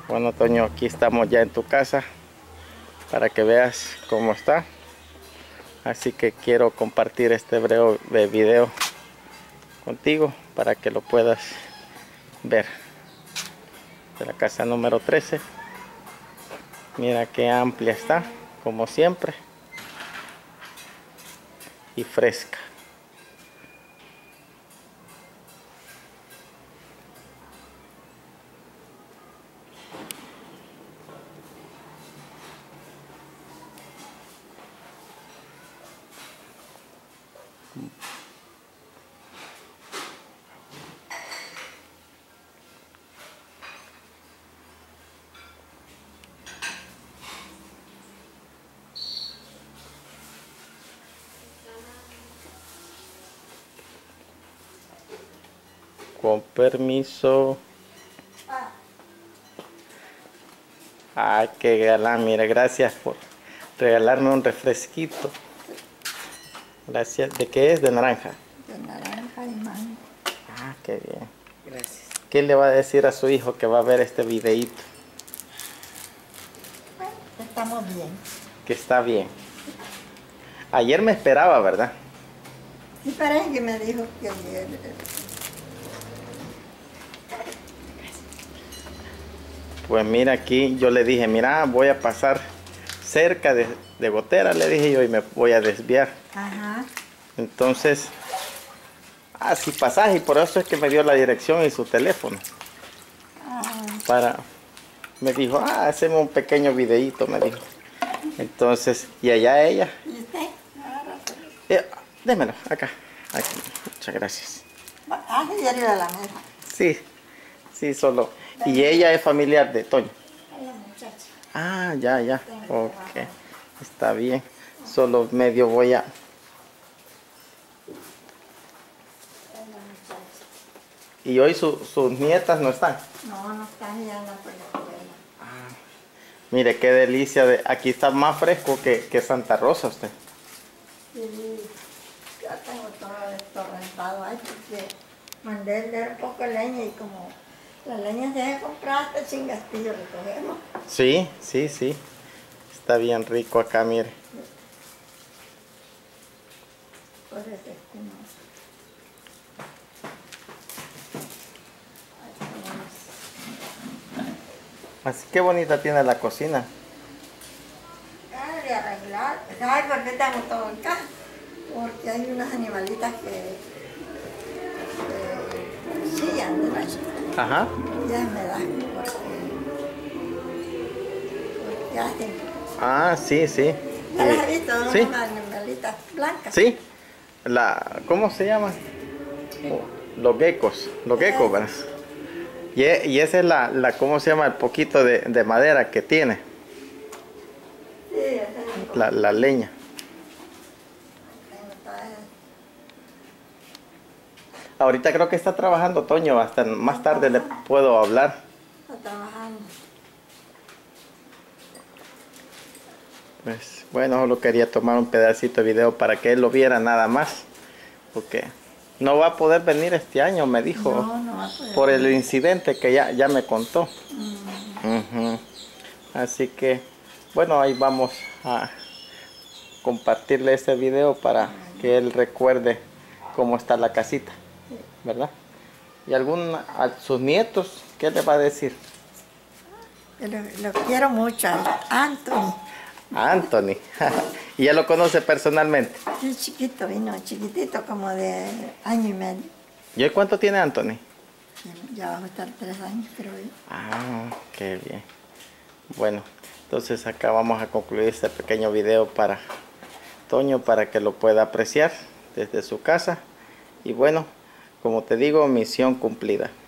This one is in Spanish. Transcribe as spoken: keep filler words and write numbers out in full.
Bueno, Toño, aquí estamos ya en tu casa para que veas cómo está. Así que quiero compartir este breve video contigo para que lo puedas ver. De la casa número trece. Mira qué amplia está, como siempre. Y fresca. Con permiso. Ay, qué galán, mira, gracias por regalarme un refresquito. Gracias. ¿De qué es? ¿De naranja? De naranja y mango. Ah, qué bien. Gracias. ¿Qué le va a decir a su hijo que va a ver este videíto? Bueno, estamos bien. Que está bien. Ayer me esperaba, ¿verdad? Sí, parece que me dijo que ayer. Pues mira, aquí yo le dije, mira, voy a pasar cerca de, de Gotera, le dije yo, y me voy a desviar. Ajá. Entonces, así pasaje, y por eso es que me dio la dirección y su teléfono. Ah, Para, me dijo, ah, hacemos un pequeño videíto, me dijo. Entonces, y allá ella, ¿y usted? eh, démelo, acá, aquí, muchas gracias. Ah, sí, arriba de la mesa. Sí, sí, solo. Y ella es familiar de Toño. Ella muchacha. Ah, ya, ya, ok, está bien. Solo medio voy a... Ella muchacha. Y hoy su- sus nietas no están. No, no está ya en la escuela. Mire qué delicia, de aquí está más fresco que, que Santa Rosa usted. Sí, ya tengo todo esto rentado ahí porque mandé el leer un poco de leña y como la leña se ha comprado hasta sin gastillo recogemos. Sí, sí, sí. Está bien rico acá, mire. Por eso es que no. Ahí tenemos. Así que bonita tiene la cocina. Ah, de arreglar. ¿Sabes por qué tengo todo en casa? Porque hay unas animalitas que que chillan de noche. Ajá. Ya me da porque, porque hacen. Ah, sí, sí. ¿Ya las Eh, has visto? sí, Unas animalitas blancas. sí. La, ¿cómo se llama? Oh, los geckos. Los geckos, ¿verdad? Y, e- y esa es la, la, ¿cómo se llama? El poquito de, de madera que tiene. Sí, esa es La, la leña. Ahorita creo que está trabajando Toño. Hasta más tarde le puedo hablar. Está trabajando. Pues bueno, solo quería tomar un pedacito de video para que él lo viera nada más. Porque no va a poder venir este año, me dijo. No, no va a poder Por el venir. incidente que ya, ya me contó. Mm. Ujú. Así que, bueno, ahí vamos a compartirle este video para que él recuerde cómo está la casita, ¿verdad? Y algún, a sus nietos, ¿qué le va a decir? Lo, lo quiero mucho, a Anthony. A Anthony. Y ya lo conoce personalmente. Sí, chiquito, vino chiquitito, como de año y medio. ¿Y hoy cuánto tiene Anthony? Ya va a estar tres años, creo yo. Ah, qué bien. Bueno, entonces acá vamos a concluir este pequeño video para Toño, para que lo pueda apreciar desde su casa. Y bueno, como te digo, misión cumplida.